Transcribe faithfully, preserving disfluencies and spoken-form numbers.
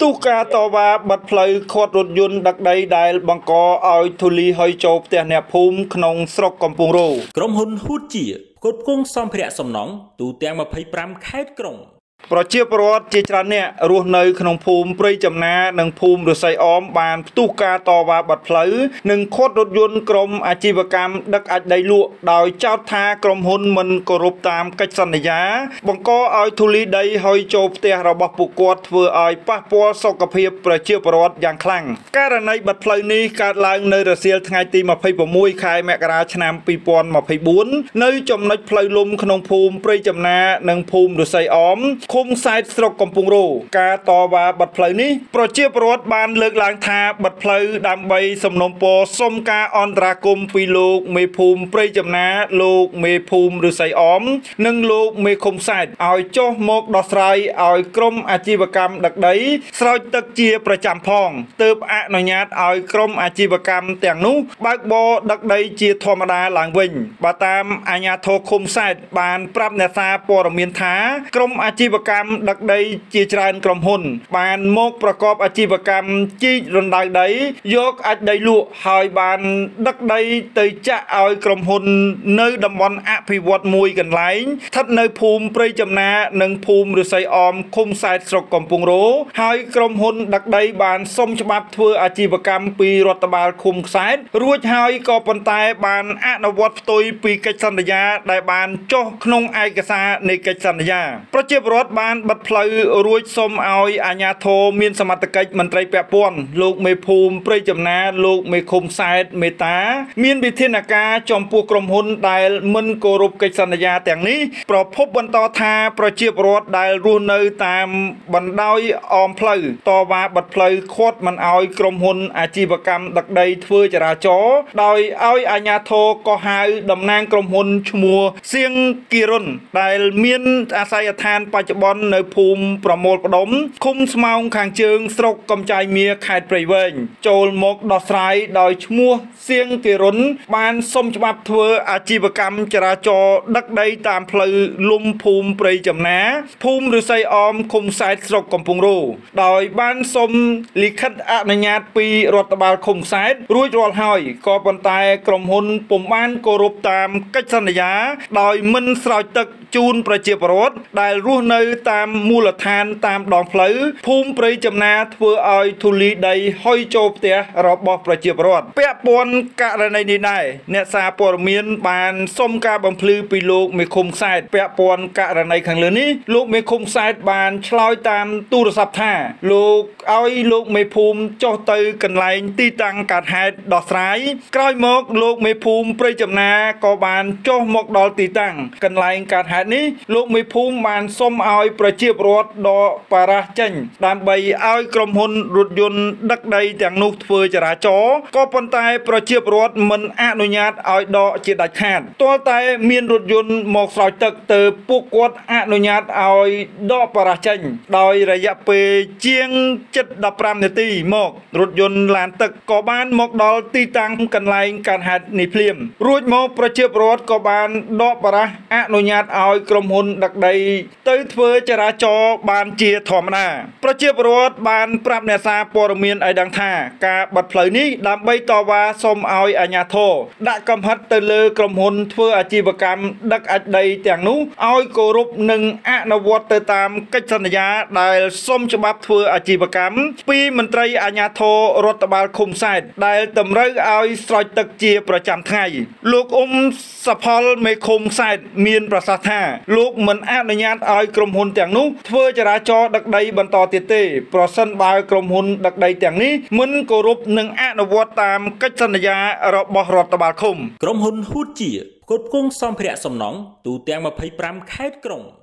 ទូការតវ៉ាបាត់ផ្លូវខាត់រថយន្តដឹកដីដែលបង្កឲ្យធូលីហុយចូលផ្ទះអ្នកភូមិក្នុងស្រុកកំពង់រោក្រុមហ៊ុនហ៊ូតជាផ្គត់ផ្គង់សម្ភារៈសំណង់ទូទាំងម្ភៃប្រាំខេត្តក្រុងប្រជាពលរដ្ឋជាច្រើនអ្នករស់នៅក្នុងភូមិព្រៃចំណានិងភូមិរស័យអមបានផ្ទុះការតវ៉ាបាត់ផ្លូវនិងខាត់រថយន្តក្រុមអាជីវកម្មដឹកអាចដីលក់ដោយចោទថាក្រុមហ៊ុនមិនគោរពតាមកិច្ចសន្យាបង្កឲ្យធូលីដីហុយចូលផ្ទះរបស់ពួកគាត់ធ្វើឲ្យប៉ះពាល់សុខភាពប្រជាពលរដ្ឋយ៉ាងខ្លាំងករណីបាត់ផ្លូវនេះកើតឡើងនៅរសៀលថ្ងៃទីម្ភៃប្រាំមួយខែមករាឆ្នាំពីរពាន់ម្ភៃបួននៅចំណុចផ្លូវលំក្នុងភូមិព្រៃចំណានិងភូមិរស័យអមឃុំសែតស្រុកកំពង់រោការតវ៉ាបាត់ផ្លូវនេះប្រជាពលរដ្ឋបានលើកឡើងថាបាត់ផ្លូវដើម្បីសំណូមពរសុំការអន្តរាគមន៍ពីលោកមេភូមិព្រៃចំណាលោកមេភូមិរស័យអមនិងលោកមេឃុំសែតឲ្យចុះមកដោះស្រាយឲ្យក្រុមអាជីវកម្មដឹកដីស្រោចទឹកជាប្រចាំផងទើបអនុញ្ញាតឲ្យក្រុមអាជីវកម្មទាំងនោះបើកបរដឹកដីជាធម្មតាឡើងវិញបើតាមអាជ្ញាធរឃុំសែតបានប្រាប់អ្នកសារព័ត៌មានថាក្រុមអាជីវកម្មដឹកដីជាច្រើនក្រុមហ៊ុនបានមកប្រកបអាជីវកម្មជីករណ្ដៅដីយកអាចដីលក់ហើយបានដឹកដីទៅចាក់ឲ្យក្រុមហ៊ុននៅតំបន់អភិវឌ្ឍមួយកន្លែងស្ថិតនៅភូមិព្រៃចំណានិងភូមិរស័យអមឃុំសែតស្រុកកំពង់រោហើយក្រុមហ៊ុនដឹកដីបានសុំច្បាប់ធ្វើអាជីវកម្មពីរដ្ឋបាលឃុំសែតរួចហើយក៏ប៉ុន្តែបានអនុវត្តផ្ទុយពីកិច្ចសន្យាដែលបានចុះក្នុងឯកសារនៃកិច្ចសន្យាប្រជាពលរដ្ឋបានបិទផ្លូវរួចសុំឲ្យអាជ្ញាធរមានសមត្ថកិច្ចមន្ត្រីពាក់ព័ន្ធលោកមេភូមិព្រៃចំណាលោកមេឃុំសែតមេតាមានវិធានការចំពោះក្រុមហ៊ុនដែលមិនគោរពកិច្ចសន្យាទាំងនេះប្រភពបន្តថាប្រជាពលរដ្ឋដែលរស់នៅតាមបណ្ដោយអមផ្លូវតវ៉ាបាត់ផ្លូវខាត់មិនឲ្យក្រុមហ៊ុនអាជីវកម្មដឹកដីធ្វើចរាចរណ៍ដោយឲ្យអាជ្ញាធរក៏ហៅតំណាងក្រុមហ៊ុនឈ្មោះសៀងគីរុនដែលមានអាស័យដ្ឋានបច្ចុប្បន្ននៅភូមិប្រមូលផ្ដុំឃុំស្មោងខាងជើងស្រុកកំចាយមៀខេត្តព្រៃវែងចូលមកដោះស្រាយដោយឈ្មោះសៀងគីរុនបានសុំច្បាប់ធ្វើអាជីវកម្មចរាចរណ៍ដឹកដីតាមផ្លូវលំភូមិព្រៃចំណាភូមិរស័យអមឃុំសែតស្រុកកំពង់រោដោយបានសុំលិខិតអនុញ្ញាតពីរដ្ឋបាលឃុំសែតរួចរាល់ហើយក៏ប៉ុន្តែក្រុមហ៊ុនពុំបានគោរពតាមកិច្ចសន្យាដោយមិនស្រោចទឹកជូនប្រជាពលរដ្ឋដែលរស់នៅតាមមូលដ្ឋានតាមដងផ្លូវភូមិព្រៃចំណាធ្វើឲ្យធូលីដីហុយចូលផ្ទះរបស់ប្រជាពលរដ្ឋពាក់ព័ន្ធករណីនេះដែរអ្នកសារព័ត៌មានបានសុំការបំភ្លឺពីលោកមេឃុំសែតពាក់ព័ន្ធករណីខាងលើនេះលោកមេឃុំសែតបានឆ្លើយតាមទូរស័ព្ទថាលោកឲ្យលោកមេភូមិចុះទៅកន្លែងទីតាំងកើតហេតុដោះស្រាយក្រោយមកលោកមេភូមិព្រៃចំណាក៏បានចុះមកដល់ទីតាំងកន្លែងកើតហេតុនេះលោកមេភូមិបានសុំឲ្យប្រជាពលរដ្ឋដកបារះចេញដើម្បីឲ្យក្រុមហ៊ុនរថយន្តដឹកដីទាំងនោះធ្វើចរាចរណ៍ក៏ប៉ុន្តែប្រជាពលរដ្ឋមិនអនុញ្ញាតឲ្យដកជាដាច់ខាតទាល់តែមានរថយន្តមកស្រោចទឹកទៅពួកគាត់អនុញ្ញាតឲ្យដកបារះចេញដោយរយៈពេលជាងជិតដប់ប្រាំនាទីមករថយន្តឡានទឹកក៏បានមកដល់ទីតាំងកន្លែងកើតហេតុនេះភ្លាមរួចមកប្រជាពលរដ្ឋក៏បានដកបារះអនុញ្ញាតឲ្យក្រុមហ៊ុនដឹកដីទៅធ្វើចរាចរណ៍បានជាធម្មតាប្រជាពលរដ្ឋបានប្រាប់អ្នកសារព័ត៌មានឲ្យដឹងថាការបាត់ផ្លូវនេះដើម្បីតវ៉ាសុំឲ្យអាជ្ញាធរដាក់កំហិតទៅលើក្រុមហ៊ុនធ្វើអាជីវកម្មដឹកអាចដីទាំងនោះឲ្យគោរពនិងអនុវត្តទៅតាមកិច្ចសន្យាដែលសុំច្បាប់ធ្វើអាជីវកម្មពីមន្ត្រីអាជ្ញាធររដ្ឋបាលឃុំសែតដែលតម្រូវឲ្យស្រោចទឹកជាប្រចាំថ្ងៃលោកអ៊ុំសផលមេឃុំសែតមានប្រសាសន៍ថាលោកមិនអនុញ្ញាតឲ្យក្រុមហ៊ុនទាំងនោះធ្វើចរាចរណ៍ដឹកដីបន្តទៀតទេប្រសិនបើក្រុមហ៊ុនដឹកដីទាំងនេះមិនគោរពនិងអនុវត្តតាមកិច្ចសន្យារបស់រដ្ឋបាលឃុំក្រុមហ៊ុនហ៊ូតជាផ្គត់ផ្គង់សម្ភារៈសំណង់ទូទាំងម្ភៃប្រាំខេត្តក្រុង